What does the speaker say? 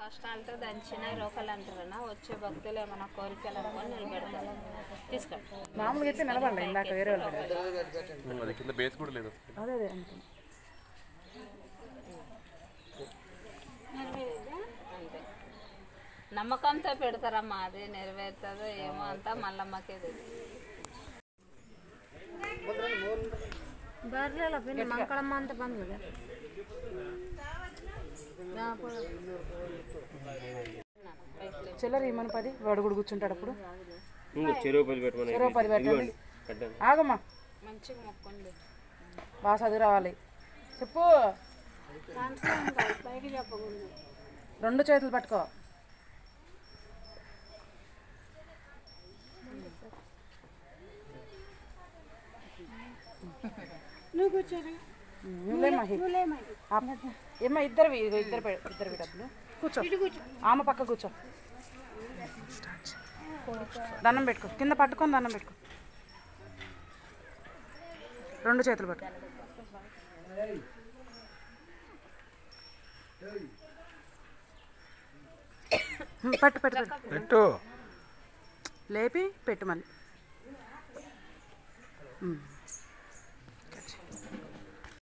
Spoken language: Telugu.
కష్టాలతో దంచిన రోకలు అంటారన్నా వచ్చే భక్తులు ఏమైనా కోరికలు అనుకొని నిలబెడతారు. తీసుకోండి. మామూలుగా అయితే నిలబడలే ఇందాక వేరే వాళ్ళు అదే అదే అంతే. అంతే నమ్మకంతో పెడతారమ్మా. అది నెరవేరుతుందో ఏమో అంతా మల్లమ్మకే తెలియదు. బర్రెల పిన్ని మంకళమ్మ అంత బంధు చిల్లర మన 10 వాడు కూడా కూర్చుంటాడు అప్పుడు. చెరువు 10 పెట్టండి. ఆగమ్మా మంచిగా మొక్కండి. బాగా చదువు రావాలి. చెప్పు. పైకి చెప్పకూడదు. 2 చేతులు పట్టుకో. నువ్వు కూర్చోరు. ఏమ్మా ఇద్దరు డబ్బులు కూర్చో. ఆమె పక్క కూర్చో. దండం పెట్టుకో. కింద పట్టుకొని దండం పెట్టుకో. 2 చేతులు పట్టుకో. పట్టు పెట్టు పెట్టు లేపి పెట్టు మళ్ళీ.